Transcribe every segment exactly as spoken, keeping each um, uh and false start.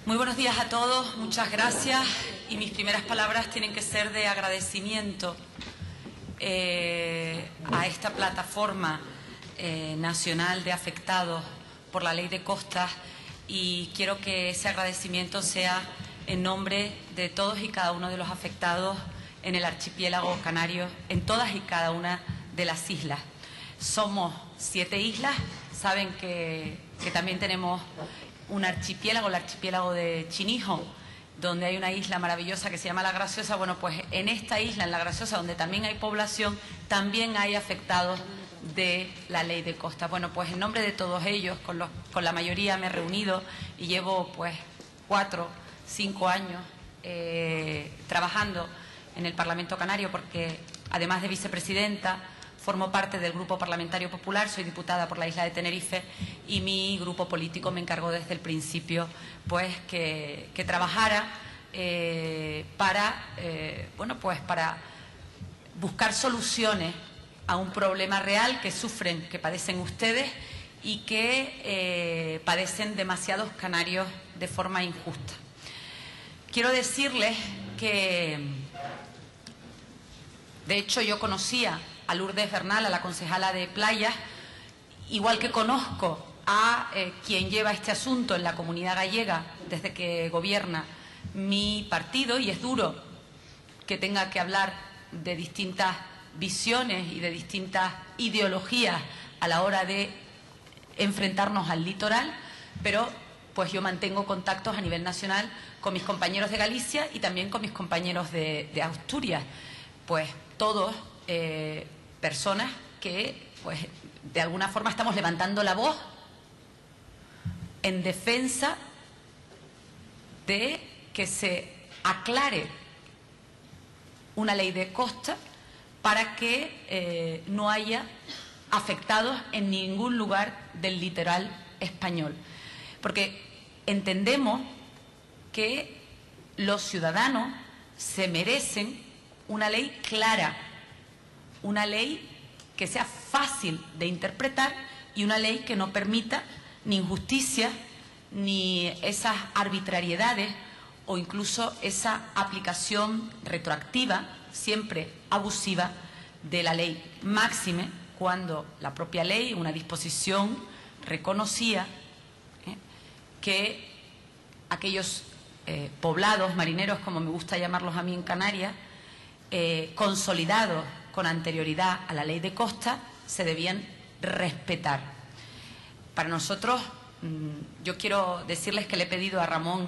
Muy buenos días a todos, muchas gracias, y mis primeras palabras tienen que ser de agradecimiento eh, a esta plataforma eh, nacional de afectados por la Ley de Costas, y quiero que ese agradecimiento sea en nombre de todos y cada uno de los afectados en el archipiélago canario, en todas y cada una de las islas. Somos siete islas, saben que, que también tenemos un archipiélago, el archipiélago de Chinijo, donde hay una isla maravillosa que se llama La Graciosa. Bueno, pues en esta isla, en La Graciosa, donde también hay población, también hay afectados de la Ley de Costas. Bueno, pues en nombre de todos ellos, con, los, con la mayoría me he reunido y llevo pues cuatro, cinco años eh, trabajando en el Parlamento Canario, porque además de vicepresidenta, formo parte del Grupo Parlamentario Popular, soy diputada por la isla de Tenerife, y mi grupo político me encargó desde el principio pues que, que trabajara eh, para, eh, bueno, pues para buscar soluciones a un problema real que sufren, que padecen ustedes y que eh, padecen demasiados canarios de forma injusta. Quiero decirles que, de hecho, yo conocía a Lourdes Bernal, a la concejala de Playas, igual que conozco a eh, quien lleva este asunto en la comunidad gallega desde que gobierna mi partido, y es duro que tenga que hablar de distintas visiones y de distintas ideologías a la hora de enfrentarnos al litoral, pero pues yo mantengo contactos a nivel nacional con mis compañeros de Galicia y también con mis compañeros de, de Asturias, pues todos eh, personas que, pues, de alguna forma estamos levantando la voz en defensa de que se aclare una ley de costas para que eh, no haya afectados en ningún lugar del litoral español. Porque entendemos que los ciudadanos se merecen una ley clara, una ley que sea fácil de interpretar y una ley que no permita ni injusticia, ni esas arbitrariedades o incluso esa aplicación retroactiva, siempre abusiva, de la ley, máxime cuando la propia ley, una disposición, reconocía ¿eh? que aquellos eh, poblados marineros, como me gusta llamarlos a mí en Canarias, eh, consolidados con anterioridad a la Ley de Costas, se debían respetar. Para nosotros, yo quiero decirles que le he pedido a Ramón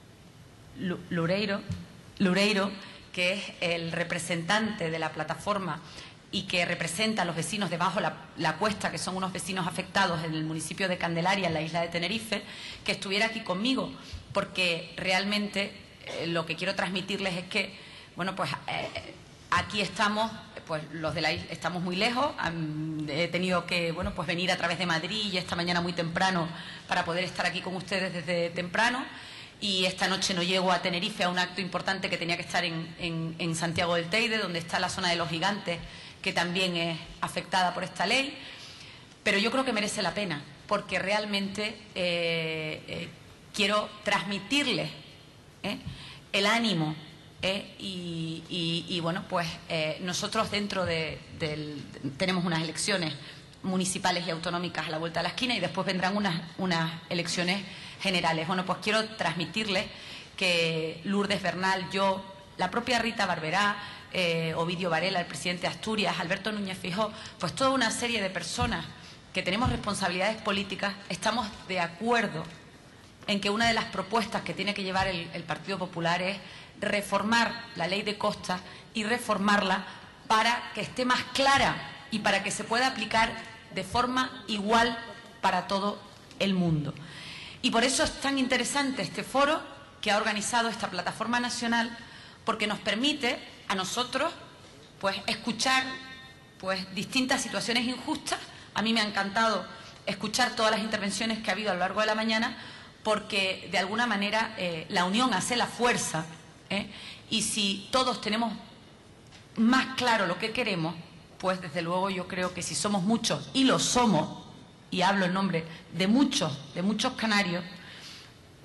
Lureiro, Lureiro, que es el representante de la plataforma y que representa a los vecinos de Bajo la, la Cuesta, que son unos vecinos afectados en el municipio de Candelaria, en la isla de Tenerife, que estuviera aquí conmigo, porque realmente eh, lo que quiero transmitirles es que, bueno, pues eh, aquí estamos, pues los de la isla estamos muy lejos. He tenido que, bueno, pues venir a través de Madrid y esta mañana muy temprano para poder estar aquí con ustedes desde temprano. Y esta noche no llego a Tenerife a un acto importante que tenía que estar en, en, en Santiago del Teide, donde está la zona de los Gigantes, que también es afectada por esta ley. Pero yo creo que merece la pena, porque realmente eh, eh, quiero transmitirles eh, el ánimo. Eh, y, y, y bueno, pues eh, nosotros dentro de, del, tenemos unas elecciones municipales y autonómicas a la vuelta de la esquina y después vendrán unas, unas elecciones generales. Bueno, pues quiero transmitirles que Lourdes Bernal, yo, la propia Rita Barberá, eh, Ovidio Varela, el presidente de Asturias, Alberto Núñez Feijóo, pues toda una serie de personas que tenemos responsabilidades políticas, estamos de acuerdo en que una de las propuestas que tiene que llevar el, el Partido Popular es reformar la Ley de Costas y reformarla para que esté más clara y para que se pueda aplicar de forma igual para todo el mundo. Y por eso es tan interesante este foro que ha organizado esta plataforma nacional, porque nos permite a nosotros pues escuchar pues distintas situaciones injustas. A mí me ha encantado escuchar todas las intervenciones que ha habido a lo largo de la mañana, porque de alguna manera eh, la unión hace la fuerza. ¿Eh? Y si todos tenemos más claro lo que queremos, pues desde luego yo creo que si somos muchos, y lo somos, y hablo en nombre de muchos, de muchos canarios,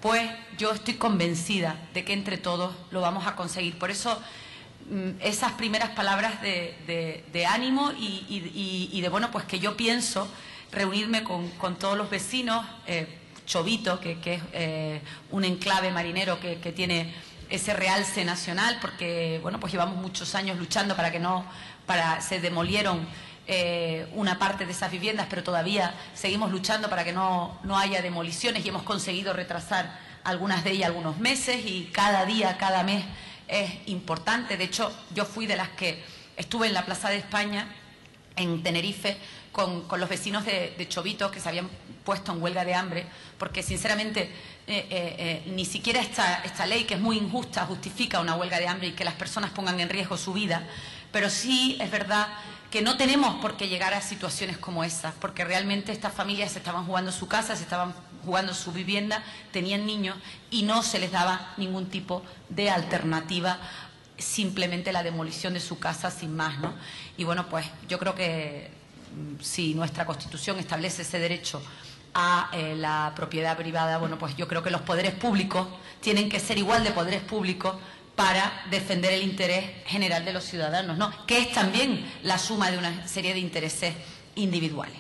pues yo estoy convencida de que entre todos lo vamos a conseguir. Por eso, esas primeras palabras de, de, de ánimo y, y, y de, bueno, pues que yo pienso reunirme con, con todos los vecinos, eh, Chovito, que, que es eh, un enclave marinero que, que tiene ese realce nacional, porque, bueno, pues llevamos muchos años luchando para que no, para, se demolieron eh, una parte de esas viviendas, pero todavía seguimos luchando para que no, no haya demoliciones y hemos conseguido retrasar algunas de ellas algunos meses y cada día, cada mes es importante. De hecho, yo fui de las que estuve en la Plaza de España, en Tenerife, con, con los vecinos de, de Chovito que se habían puesto en huelga de hambre, porque sinceramente eh, eh, eh, ni siquiera esta, esta ley, que es muy injusta, justifica una huelga de hambre y que las personas pongan en riesgo su vida, pero sí es verdad que no tenemos por qué llegar a situaciones como esas, porque realmente estas familias se estaban jugando su casa, se estaban jugando su vivienda, tenían niños y no se les daba ningún tipo de alternativa, simplemente la demolición de su casa sin más, ¿no? Y bueno, pues yo creo que si nuestra Constitución establece ese derecho a eh, la propiedad privada, bueno, pues yo creo que los poderes públicos tienen que ser igual de poderes públicos para defender el interés general de los ciudadanos, ¿no? Que es también la suma de una serie de intereses individuales.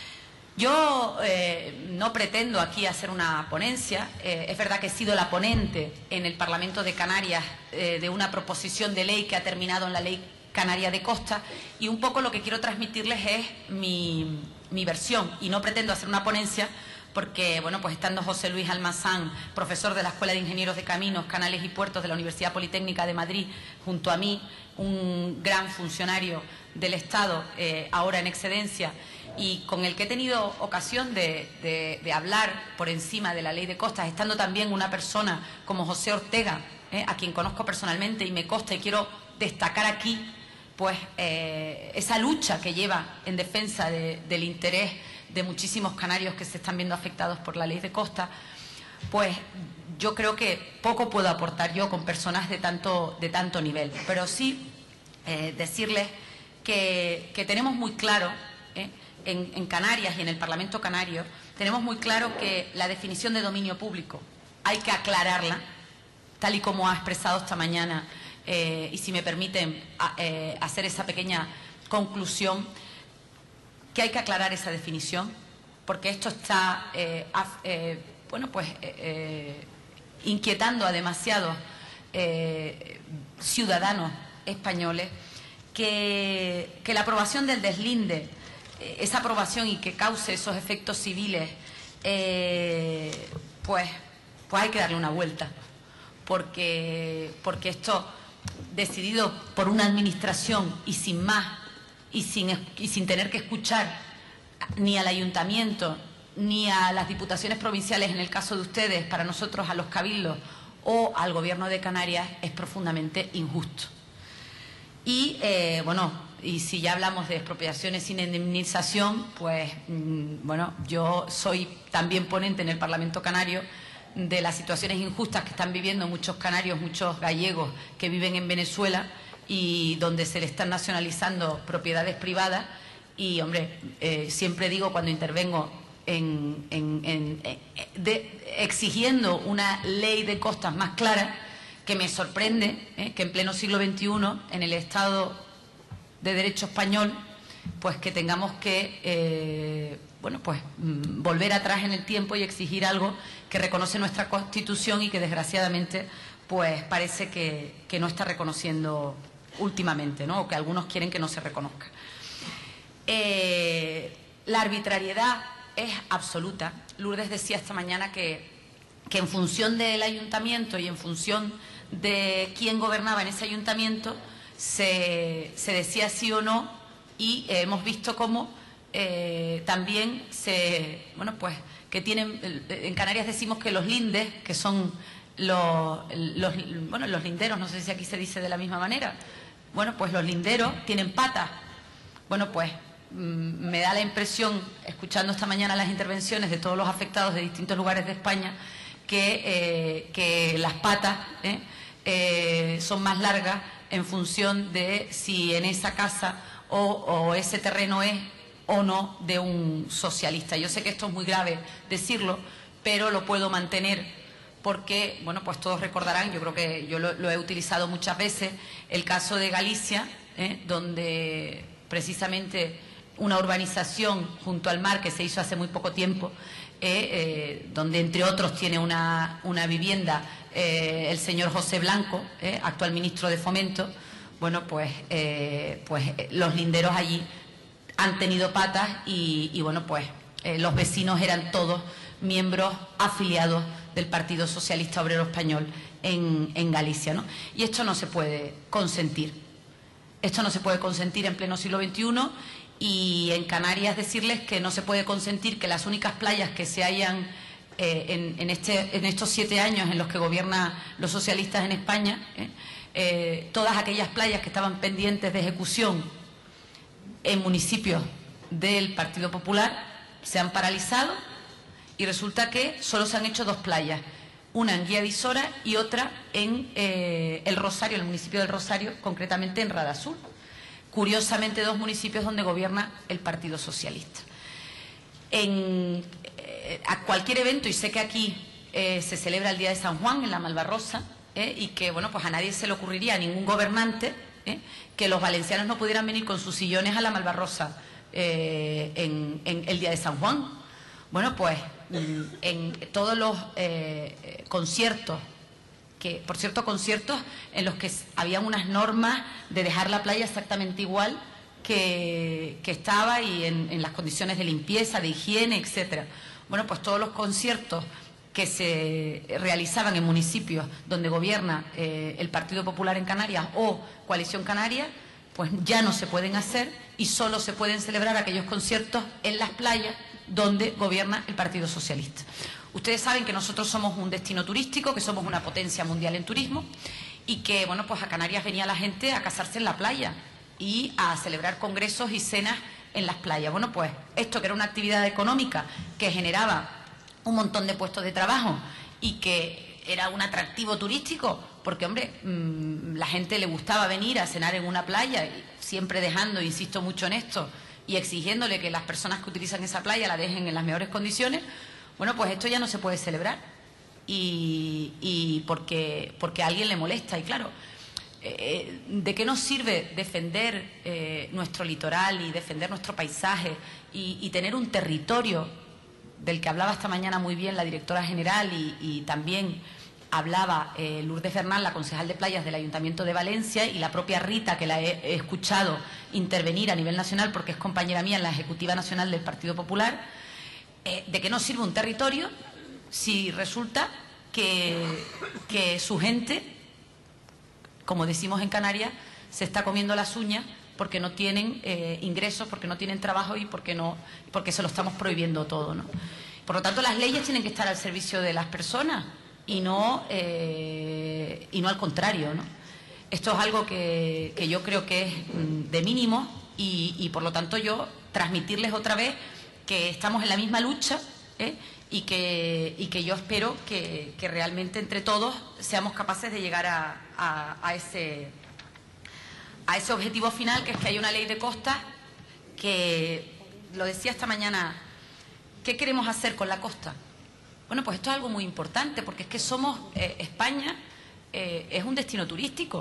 Yo eh, no pretendo aquí hacer una ponencia, eh, es verdad que he sido la ponente en el Parlamento de Canarias eh, de una proposición de ley que ha terminado en la Ley Canaria de Costa, y un poco lo que quiero transmitirles es mi, mi versión, y no pretendo hacer una ponencia porque, bueno, pues estando José Luis Almazán, profesor de la Escuela de Ingenieros de Caminos, Canales y Puertos de la Universidad Politécnica de Madrid, junto a mí, un gran funcionario del Estado, eh, ahora en excedencia, y con el que he tenido ocasión de, de, de hablar por encima de la ley de costas, estando también una persona como José Ortega, eh, a quien conozco personalmente y me consta, y quiero destacar aquí pues eh, esa lucha que lleva en defensa de, del interés de muchísimos canarios que se están viendo afectados por la ley de costa, pues yo creo que poco puedo aportar yo con personas de tanto, de tanto nivel, pero sí eh, decirles que, que tenemos muy claro, eh, en, en Canarias y en el Parlamento Canario, tenemos muy claro que la definición de dominio público hay que aclararla, tal y como ha expresado esta mañana, eh, y si me permiten a, eh, hacer esa pequeña conclusión, que hay que aclarar esa definición, porque esto está eh, af, eh, bueno, pues, eh, eh, inquietando a demasiados eh, ciudadanos españoles, que, que la aprobación del deslinde, eh, esa aprobación y que cause esos efectos civiles, eh, pues, pues hay que darle una vuelta, porque, porque esto, decidido por una administración y sin más, y sin, y sin tener que escuchar ni al ayuntamiento ni a las diputaciones provinciales, en el caso de ustedes, para nosotros a los cabildos o al Gobierno de Canarias, es profundamente injusto. Y, eh, bueno, y si ya hablamos de expropiaciones sin indemnización, pues, mmm, bueno, yo soy también ponente en el Parlamento Canario de las situaciones injustas que están viviendo muchos canarios, muchos gallegos que viven en Venezuela, y donde se le están nacionalizando propiedades privadas. Y, hombre, eh, siempre digo cuando intervengo en, en, en, en de, exigiendo una ley de costas más clara, que me sorprende eh, que en pleno siglo veintiuno, en el Estado de Derecho español, pues que tengamos que eh, bueno, pues mmm, volver atrás en el tiempo y exigir algo que reconoce nuestra Constitución y que desgraciadamente pues parece que, que no está reconociendo últimamente, ¿no? O que algunos quieren que no se reconozca. Eh, la arbitrariedad es absoluta. Lourdes decía esta mañana que, que en función del ayuntamiento y en función de quién gobernaba en ese ayuntamiento se, se decía sí o no, y eh, hemos visto cómo eh, también se, bueno, pues que tienen, en Canarias decimos que los lindes, que son los, los, bueno, los linderos, no sé si aquí se dice de la misma manera, bueno, pues los linderos tienen patas. Bueno, pues mmm, me da la impresión, escuchando esta mañana las intervenciones de todos los afectados de distintos lugares de España, que, eh, que las patas eh, eh, son más largas en función de si en esa casa o, o ese terreno es o no de un socialista. Yo sé que esto es muy grave decirlo, pero lo puedo mantener porque, bueno, pues todos recordarán, yo creo que yo lo, lo he utilizado muchas veces, el caso de Galicia, ¿eh? donde precisamente una urbanización junto al mar que se hizo hace muy poco tiempo, eh, eh, donde entre otros tiene una, una vivienda eh, el señor José Blanco, eh, actual ministro de Fomento. Bueno, pues, eh, pues los linderos allí han tenido patas y, y bueno, pues eh, los vecinos eran todos miembros afiliados del Partido Socialista Obrero Español en, en Galicia, ¿no? Y esto no se puede consentir. Esto no se puede consentir en pleno siglo veintiuno, y en Canarias decirles que no se puede consentir que las únicas playas que se hayan eh, en, en, este, en estos siete años en los que gobiernan los socialistas en España, eh, eh, todas aquellas playas que estaban pendientes de ejecución en municipios del Partido Popular se han paralizado, y resulta que solo se han hecho dos playas, una en Guía de Isora y otra en eh, el Rosario, el municipio del Rosario, concretamente en Radazur. Curiosamente, dos municipios donde gobierna el Partido Socialista. En, eh, a cualquier evento, y sé que aquí eh, se celebra el Día de San Juan en la Malvarrosa, eh, y que, bueno, pues a nadie se le ocurriría, a ningún gobernante, eh, que los valencianos no pudieran venir con sus sillones a la Malvarrosa eh, en, en el Día de San Juan. Bueno, pues en todos los eh, conciertos, que por cierto conciertos en los que habían unas normas de dejar la playa exactamente igual que, que estaba, y en, en las condiciones de limpieza, de higiene, etcétera. Bueno, pues todos los conciertos que se realizaban en municipios donde gobierna eh, el Partido Popular en Canarias o Coalición Canaria, pues ya no se pueden hacer, y solo se pueden celebrar aquellos conciertos en las playas donde gobierna el Partido Socialista. Ustedes saben que nosotros somos un destino turístico, que somos una potencia mundial en turismo, y que, bueno, pues a Canarias venía la gente a casarse en la playa y a celebrar congresos y cenas en las playas. Bueno, pues esto, que era una actividad económica que generaba un montón de puestos de trabajo y que era un atractivo turístico, porque, hombre, mmm, la gente le gustaba venir a cenar en una playa, y siempre dejando, insisto mucho en esto, y exigiéndole que las personas que utilizan esa playa la dejen en las mejores condiciones. Bueno, pues esto ya no se puede celebrar, y, y porque, porque a alguien le molesta. Y claro, eh, ¿de qué nos sirve defender eh, nuestro litoral y defender nuestro paisaje y, y tener un territorio del que hablaba esta mañana muy bien la directora general, y, y también hablaba eh, Lourdes Bernal, la concejal de playas del Ayuntamiento de Valencia, y la propia Rita, que la he, he escuchado intervenir a nivel nacional porque es compañera mía en la Ejecutiva Nacional del Partido Popular? Eh, ¿De qué nos sirve un territorio si resulta que, que su gente, como decimos en Canarias, se está comiendo las uñas porque no tienen eh, ingresos, porque no tienen trabajo y porque, no, porque se lo estamos prohibiendo todo, ¿no? Por lo tanto, las leyes tienen que estar al servicio de las personas y no, eh, y no al contrario, ¿no? Esto es algo que, que yo creo que es de mínimo, y, y por lo tanto yo transmitirles otra vez que estamos en la misma lucha, ¿eh? y, que, y que yo espero que, que realmente entre todos seamos capaces de llegar a, a, a, ese, a ese objetivo final, que es que haya una ley de costas que, lo decía esta mañana, ¿qué queremos hacer con la costa? Bueno, pues esto es algo muy importante, porque es que somos, eh, España eh, es un destino turístico,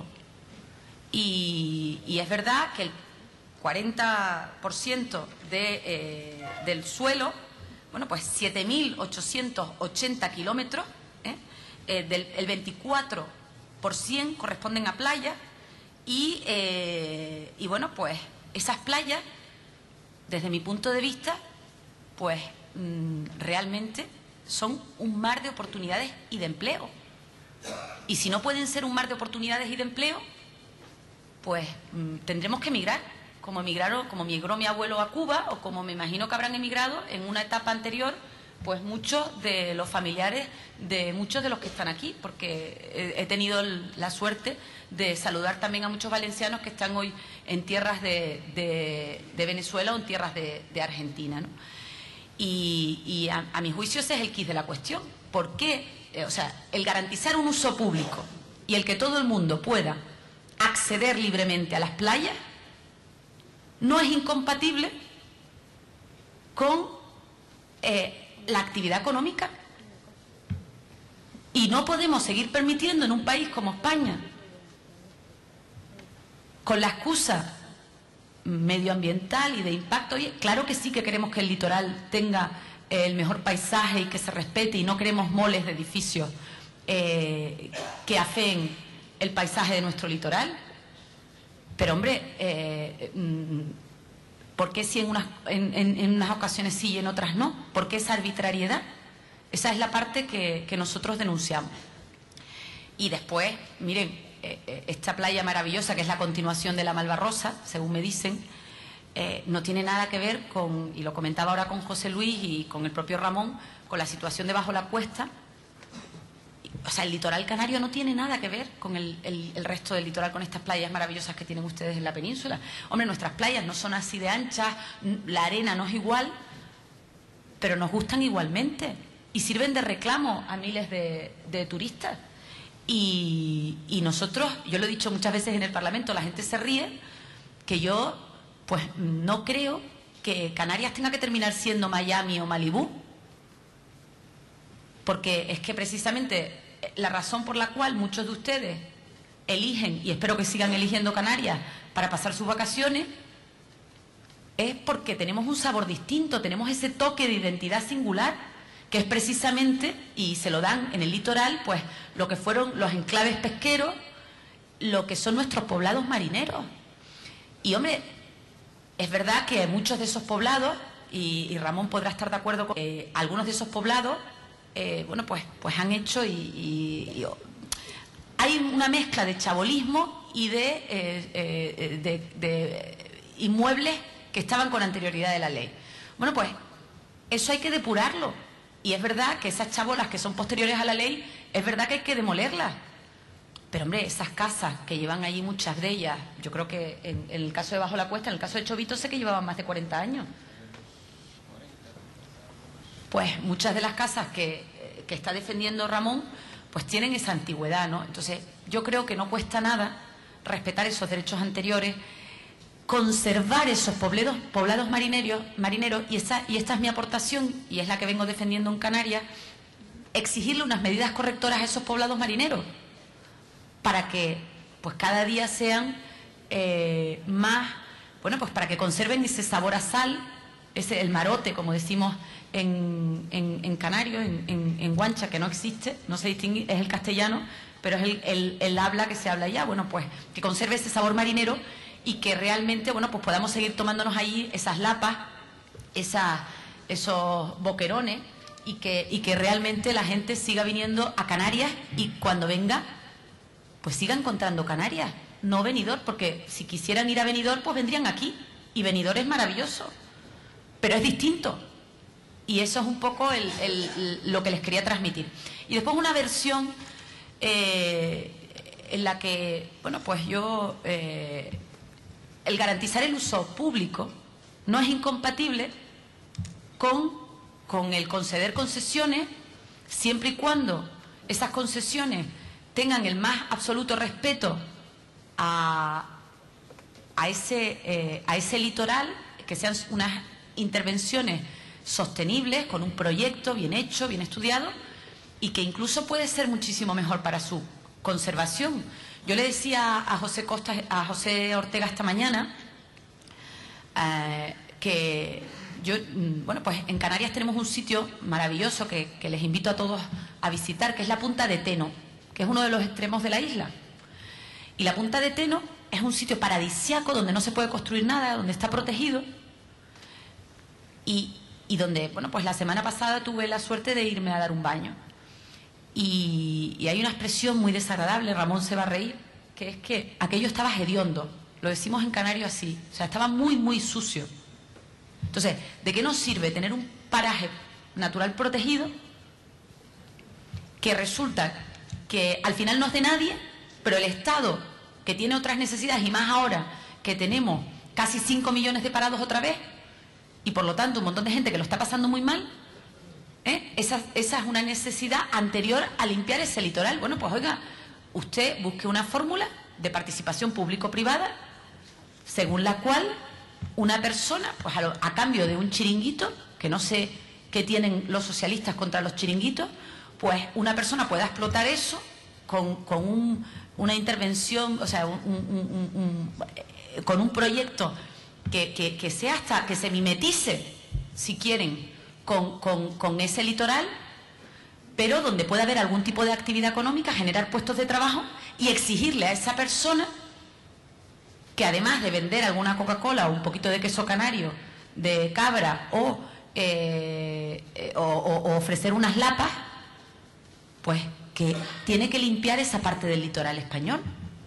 y, y es verdad que el cuarenta por ciento de, eh, del suelo, bueno, pues siete mil ochocientos ochenta kilómetros, ¿eh? eh, del, el veinticuatro por ciento corresponden a playas, y, eh, y bueno, pues esas playas, desde mi punto de vista, pues mmm, realmente son un mar de oportunidades y de empleo. Y si no pueden ser un mar de oportunidades y de empleo, pues mmm, tendremos que emigrar, como emigraron, como migró mi abuelo a Cuba, o como me imagino que habrán emigrado en una etapa anterior, pues muchos de los familiares de muchos de los que están aquí, porque he, he tenido la suerte de saludar también a muchos valencianos que están hoy en tierras de, de, de Venezuela o en tierras de, de Argentina, ¿no? Y, y a, a mi juicio ese es el quid de la cuestión. ¿Por qué? Eh, o sea, el garantizar un uso público y el que todo el mundo pueda acceder libremente a las playas no es incompatible con eh, la actividad económica. Y no podemos seguir permitiendo en un país como España, con la excusa medioambiental y de impacto. Oye, claro que sí que queremos que el litoral tenga el mejor paisaje y que se respete, y no queremos moles de edificios eh, que afeen el paisaje de nuestro litoral. Pero, hombre, eh, ¿por qué si en unas, en, en, en unas ocasiones sí y en otras no? ¿Por qué esa arbitrariedad? Esa es la parte que, que nosotros denunciamos. Y después, miren, eh, esta playa maravillosa, que es la continuación de la Malvarrosa, según me dicen, eh, no tiene nada que ver con, y lo comentaba ahora con José Luis y con el propio Ramón, con la situación de Bajo la Cuesta. O sea, el litoral canario no tiene nada que ver con el, el, el resto del litoral, con estas playas maravillosas que tienen ustedes en la península. Hombre, nuestras playas no son así de anchas, la arena no es igual, pero nos gustan igualmente y sirven de reclamo a miles de, de turistas. Y, y nosotros, yo lo he dicho muchas veces en el Parlamento, la gente se ríe, que yo pues no creo que Canarias tenga que terminar siendo Miami o Malibú, porque es que precisamente la razón por la cual muchos de ustedes eligen, y espero que sigan eligiendo Canarias para pasar sus vacaciones, es porque tenemos un sabor distinto, tenemos ese toque de identidad singular, que es precisamente, y se lo dan en el litoral, pues lo que fueron los enclaves pesqueros, lo que son nuestros poblados marineros. Y, hombre, es verdad que muchos de esos poblados, y, y Ramón podrá estar de acuerdo con que eh, algunos de esos poblados, eh, bueno, pues, pues han hecho y, y, y hay una mezcla de chabolismo y de, eh, eh, de, de inmuebles que estaban con anterioridad de la ley. Bueno, pues eso hay que depurarlo. Y es verdad que esas chabolas que son posteriores a la ley, es verdad que hay que demolerlas. Pero, hombre, esas casas que llevan allí, muchas de ellas, yo creo que en, en el caso de Bajo la Cuesta, en el caso de Chovito, sé que llevaban más de cuarenta años. Pues muchas de las casas que, que está defendiendo Ramón, pues tienen esa antigüedad, ¿no? Entonces, yo creo que no cuesta nada respetar esos derechos anteriores, conservar esos poblados, poblados marineros, marineros y, esa, y esta es mi aportación, y es la que vengo defendiendo en Canarias, exigirle unas medidas correctoras a esos poblados marineros, para que pues cada día sean eh, más, bueno, pues para que conserven ese sabor a sal, ese el marote, como decimos en, en, en canario, en, en, en guancha, que no existe, no se distingue, es el castellano, pero es el, el, el habla que se habla allá. Bueno, pues que conserve ese sabor marinero y que realmente, bueno, pues podamos seguir tomándonos ahí esas lapas, esas, esos boquerones, y que, y que realmente la gente siga viniendo a Canarias, y cuando venga, pues siga encontrando Canarias, no Benidorm, porque si quisieran ir a Benidorm, pues vendrían aquí, y Benidorm es maravilloso, pero es distinto, y eso es un poco el, el, lo que les quería transmitir. Y después una versión eh, en la que, bueno, pues yo, eh, el garantizar el uso público no es incompatible con, con el conceder concesiones, siempre y cuando esas concesiones tengan el más absoluto respeto a, a, ese, eh, a ese litoral, que sean unas intervenciones sostenibles, con un proyecto bien hecho, bien estudiado, y que incluso puede ser muchísimo mejor para su conservación. Yo le decía a José Costa, a José Ortega esta mañana, eh, que yo, bueno, pues en Canarias tenemos un sitio maravilloso que, que les invito a todos a visitar, que es la Punta de Teno, que es uno de los extremos de la isla. Y la Punta de Teno es un sitio paradisíaco donde no se puede construir nada, donde está protegido, y, y donde, bueno, pues la semana pasada tuve la suerte de irme a dar un baño. Y, y hay una expresión muy desagradable, Ramón se va a reír, que es que aquello estaba hediondo. Lo decimos en canario así, o sea, estaba muy, muy sucio. Entonces, ¿de qué nos sirve tener un paraje natural protegido que resulta que al final no es de nadie, pero el Estado, que tiene otras necesidades, y más ahora que tenemos casi cinco millones de parados otra vez, y por lo tanto un montón de gente que lo está pasando muy mal, ¿eh? esa, esa es una necesidad anterior a limpiar ese litoral? Bueno, pues oiga, usted busque una fórmula de participación público-privada según la cual una persona, pues a, lo, a cambio de un chiringuito, que no sé qué tienen los socialistas contra los chiringuitos, pues una persona pueda explotar eso con, con un, una intervención, o sea, un, un, un, un, con un proyecto que, que, que sea hasta, que se mimetice, si quieren, con, con, con ese litoral, pero donde pueda haber algún tipo de actividad económica, generar puestos de trabajo y exigirle a esa persona que además de vender alguna Coca-Cola o un poquito de queso canario, de cabra o, eh, eh, o, o, o ofrecer unas lapas, pues que tiene que limpiar esa parte del litoral español.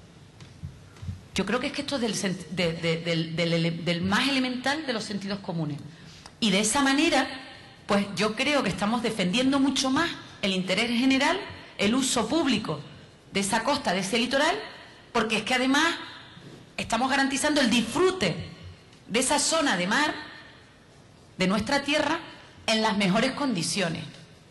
Yo creo que es que esto es del, de, de, del, del, del más elemental de los sentidos comunes. Y de esa manera, pues yo creo que estamos defendiendo mucho más el interés general, el uso público de esa costa, de ese litoral, porque es que además estamos garantizando el disfrute de esa zona de mar, de nuestra tierra, en las mejores condiciones.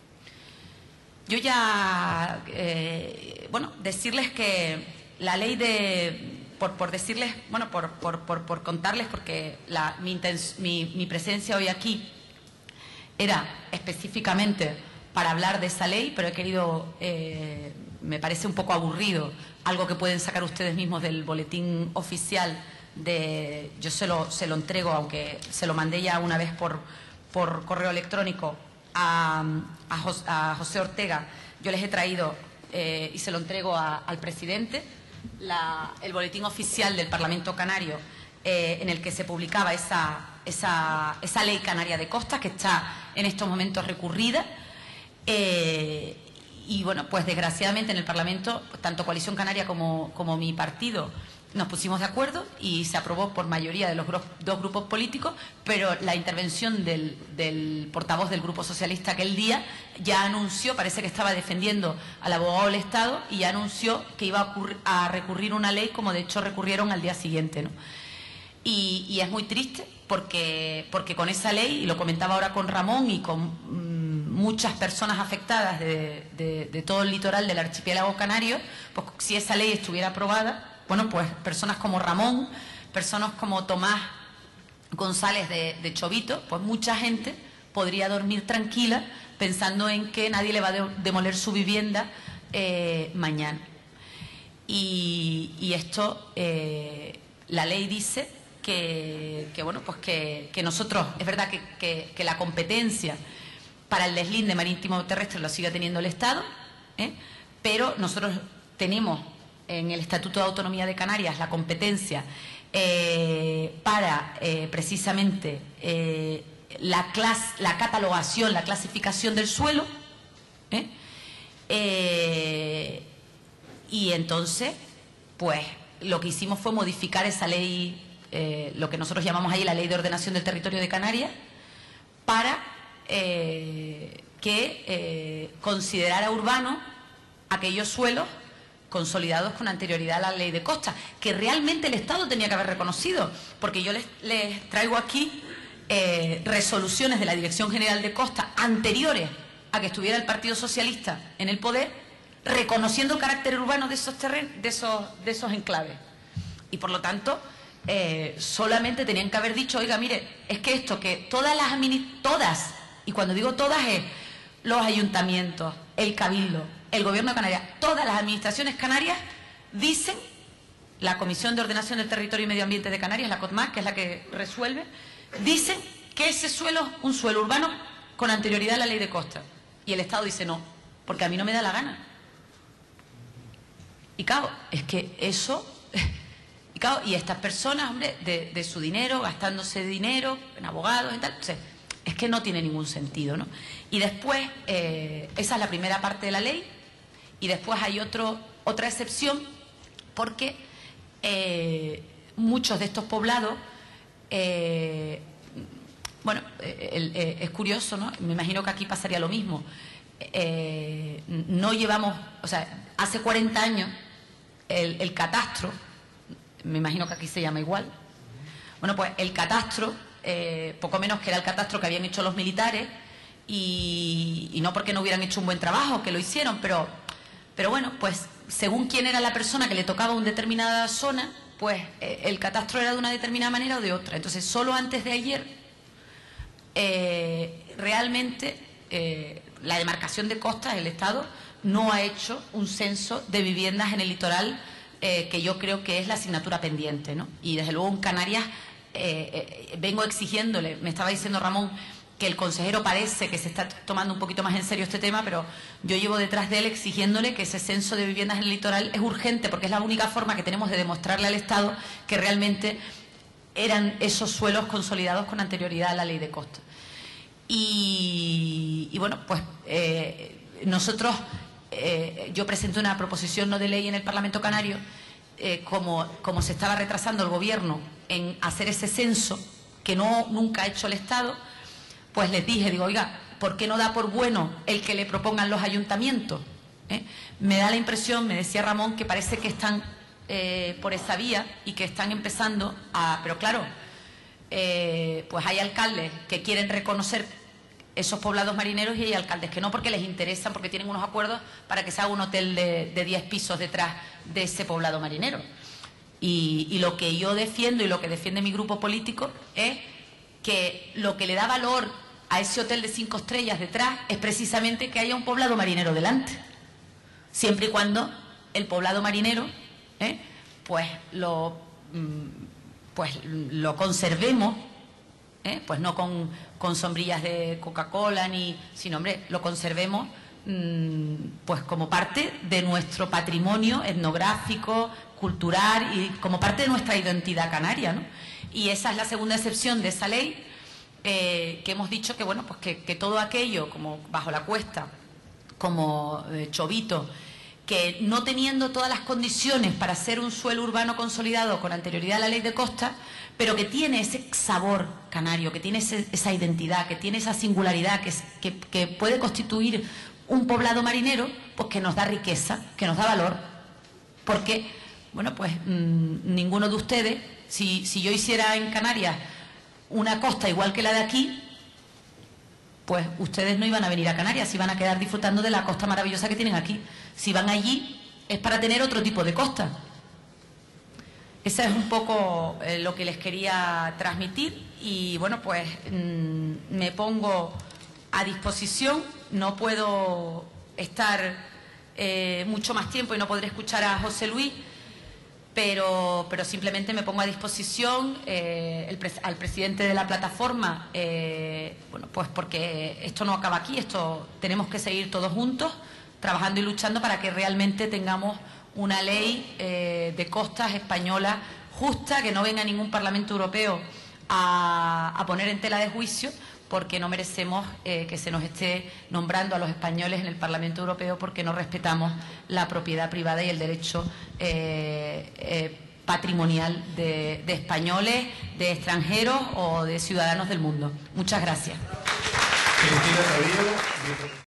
Yo ya, eh, bueno, decirles que la ley de, por, por decirles, bueno, por, por, por, por contarles, porque la, mi, mi, mi presencia hoy aquí era específicamente para hablar de esa ley, pero he querido, eh, me parece un poco aburrido, algo que pueden sacar ustedes mismos del boletín oficial, de, yo se lo, se lo entrego, aunque se lo mandé ya una vez por, por correo electrónico a, a, Jos, a José Ortega. Yo les he traído eh, y se lo entrego a, al presidente, la, el boletín oficial del Parlamento Canario, eh, en el que se publicaba esa, esa, esa ley canaria de costas, que está en estos momentos recurrida. Eh, y bueno, pues desgraciadamente en el Parlamento, tanto Coalición Canaria como, como mi partido, nos pusimos de acuerdo y se aprobó por mayoría de los gru dos grupos políticos, pero la intervención del, del portavoz del Grupo Socialista aquel día ya anunció, parece que estaba defendiendo al abogado del Estado, y ya anunció que iba a, a recurrir una ley, como de hecho recurrieron al día siguiente, ¿no? Y, y es muy triste porque, porque con esa ley, y lo comentaba ahora con Ramón y con mmm, muchas personas afectadas de, de, de todo el litoral del archipiélago canario, pues si esa ley estuviera aprobada, bueno, pues personas como Ramón, personas como Tomás González de, de Chovito, pues mucha gente podría dormir tranquila pensando en que nadie le va a de, demoler su vivienda eh, mañana. Y, y esto, eh, la ley dice que, que bueno, pues que, que nosotros, es verdad que, que, que la competencia para el deslinde marítimo terrestre lo sigue teniendo el Estado, ¿eh? Pero nosotros tenemos en el Estatuto de Autonomía de Canarias la competencia eh, para eh, precisamente eh, la, clas, la catalogación, la clasificación del suelo, ¿eh? Eh, y entonces, pues lo que hicimos fue modificar esa ley, eh, lo que nosotros llamamos ahí la Ley de Ordenación del Territorio de Canarias, para eh, que eh, considerara urbano aquellos suelos consolidados con anterioridad a la ley de costas, que realmente el Estado tenía que haber reconocido, porque yo les, les traigo aquí eh, resoluciones de la Dirección General de Costas anteriores a que estuviera el Partido Socialista en el poder, reconociendo el carácter urbano de esos terrenos, de esos, de esos enclaves. Y por lo tanto, eh, solamente tenían que haber dicho, oiga, mire, es que esto, que todas las todas, y cuando digo todas es los ayuntamientos, el Cabildo, el Gobierno de Canarias, todas las administraciones canarias dicen, la Comisión de Ordenación del Territorio y Medio Ambiente de Canarias, la COTMAC, que es la que resuelve, dicen que ese suelo es un suelo urbano con anterioridad a la ley de costas. Y el Estado dice no, porque a mí no me da la gana. Y claro, es que eso... Y, claro, y estas personas, hombre, de, de su dinero, gastándose dinero en abogados y tal, o sea, es que no tiene ningún sentido, ¿no? Y después, eh, esa es la primera parte de la ley, y después hay otro, otra excepción, porque eh, muchos de estos poblados, eh, bueno, eh, el, eh, es curioso, ¿no? Me imagino que aquí pasaría lo mismo. Eh, no llevamos, o sea, hace cuarenta años el, el catastro, me imagino que aquí se llama igual, bueno, pues el catastro, eh, poco menos que era el catastro que habían hecho los militares, y, y no porque no hubieran hecho un buen trabajo, que lo hicieron, pero, pero bueno, pues según quién era la persona que le tocaba una determinada zona, pues eh, el catastro era de una determinada manera o de otra. Entonces, solo antes de ayer, eh, realmente, eh, la demarcación de costas, el Estado no ha hecho un censo de viviendas en el litoral, eh, que yo creo que es la asignatura pendiente, ¿no? Y desde luego en Canarias eh, eh, vengo exigiéndole, me estaba diciendo Ramón, que el consejero parece que se está tomando un poquito más en serio este tema, pero yo llevo detrás de él exigiéndole que ese censo de viviendas en el litoral es urgente, porque es la única forma que tenemos de demostrarle al Estado que realmente eran esos suelos consolidados con anterioridad a la ley de costas. Y, y bueno, pues eh, nosotros, eh, yo presenté una proposición no de ley en el Parlamento Canario, eh, como, como se estaba retrasando el Gobierno en hacer ese censo, que no nunca ha hecho el Estado, pues les dije, digo, oiga, ¿por qué no da por bueno el que le propongan los ayuntamientos? ¿Eh? Me da la impresión, me decía Ramón, que parece que están eh, por esa vía y que están empezando a... Pero claro, eh, pues hay alcaldes que quieren reconocer esos poblados marineros y hay alcaldes que no, porque les interesan, porque tienen unos acuerdos para que se haga un hotel de, de diez pisos detrás de ese poblado marinero. Y, y lo que yo defiendo y lo que defiende mi grupo político es que lo que le da valor a ese hotel de cinco estrellas detrás es precisamente que haya un poblado marinero delante, siempre y cuando el poblado marinero ¿eh? pues lo pues lo conservemos, ¿eh? pues no con, con sombrillas de Coca-Cola ni, sino hombre, lo conservemos mmm, pues como parte de nuestro patrimonio etnográfico, cultural y como parte de nuestra identidad canaria, ¿no? Y esa es la segunda excepción de esa ley, eh, que hemos dicho que bueno, pues que, que todo aquello, como Bajo la Cuesta, como eh, Chovito, que no teniendo todas las condiciones para ser un suelo urbano consolidado con anterioridad a la ley de costas, pero que tiene ese sabor canario, que tiene ese, esa identidad, que tiene esa singularidad, que, que, que puede constituir un poblado marinero, pues que nos da riqueza, que nos da valor, porque, bueno, pues mmm, ninguno de ustedes, si, si yo hiciera en Canarias una costa igual que la de aquí, pues ustedes no iban a venir a Canarias, iban a quedar disfrutando de la costa maravillosa que tienen aquí. Si van allí es para tener otro tipo de costa. Esa es un poco eh, lo que les quería transmitir y bueno, pues mmm, me pongo a disposición. No puedo estar eh, mucho más tiempo y no podré escuchar a José Luis, pero, pero simplemente me pongo a disposición eh, el pres al presidente de la plataforma, eh, bueno, pues porque esto no acaba aquí, esto tenemos que seguir todos juntos, trabajando y luchando para que realmente tengamos una ley eh, de costas española justa, que no venga ningún Parlamento Europeo a, a poner en tela de juicio, porque no merecemos eh, que se nos esté nombrando a los españoles en el Parlamento Europeo porque no respetamos la propiedad privada y el derecho eh, eh, patrimonial de, de españoles, de extranjeros o de ciudadanos del mundo. Muchas gracias.